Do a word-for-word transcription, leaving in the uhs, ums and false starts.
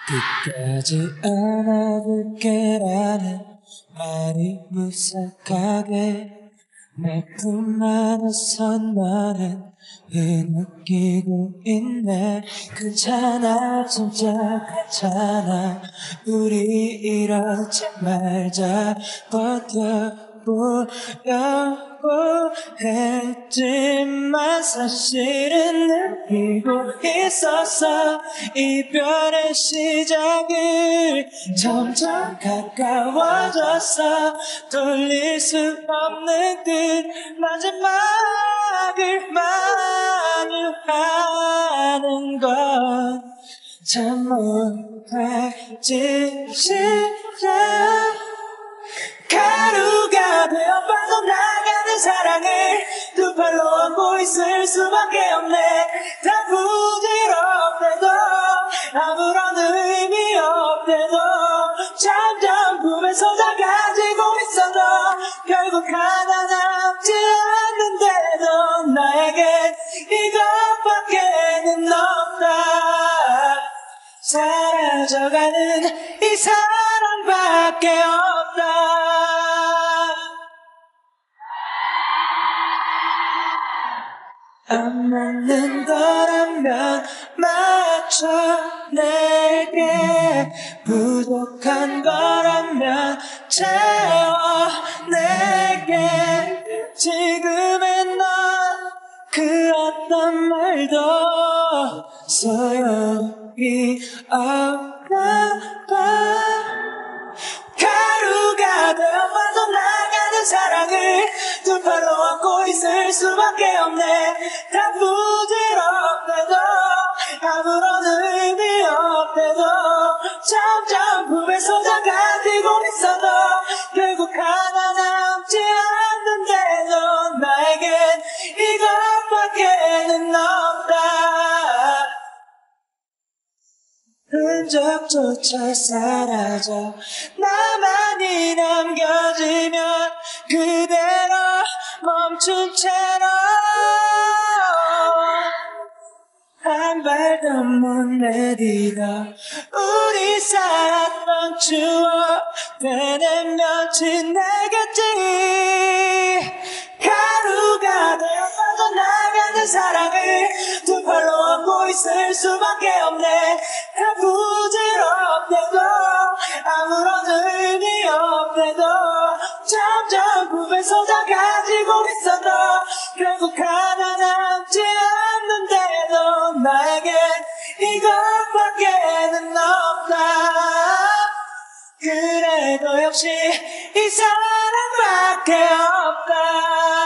끝까지 안아볼게라는 말이 무색하게 내 품 안에서 너는 흐느끼고 있네. 괜찮아 진짜 괜찮아 우리 이러지 말자 버텨보려고 했지만 사실은 느끼고 있었어. 이별의 시작을 점점 가까워졌어. 돌릴 수 없는 듯 마지막을 마주하는 건 참 못할 짓이야. 가루가 되어 빠져나가는 사랑을 두 팔로 안고 있을 수밖에 없네. 다 부질없대도 아무런 의미 없대도 점점 품에서 작아지고 있어도 결국 하나 남지 않는데도 나에겐 이것밖에는 없다. 사라져가는 이 사랑밖에 없다. 안 맞는 거라면 맞춰 내게 부족한 거라면 채워 내게 지금의 넌 그 어떤 말도 소용이 없나 봐. 가루가 되어 빠져나가는 사랑을 두 팔로 안고 있을 수밖에 없네. 다 부질없대도 아무런 의미 없대도 점점 품에서 작아지고 있어도 결국 하나 남지 않는데도 나에겐 이것밖에는 없다. 흔적조차 사라져 나만이 남겨지면 그대로 멈춘 채로 한 발도 못 내디뎌 우리 살았던 추억 되뇌면 지내겠지. 가루가 되어 빠져나가는 사랑을 두 팔로 안고 있을 수밖에 없네. 다 부질없대도 아무런 의미 없대도 점점 품에서 작아지고 있어도 결국 하나 남지 않는데도 나에겐 이것밖에는 없다. 그래도 역시 이 사랑밖에 없다.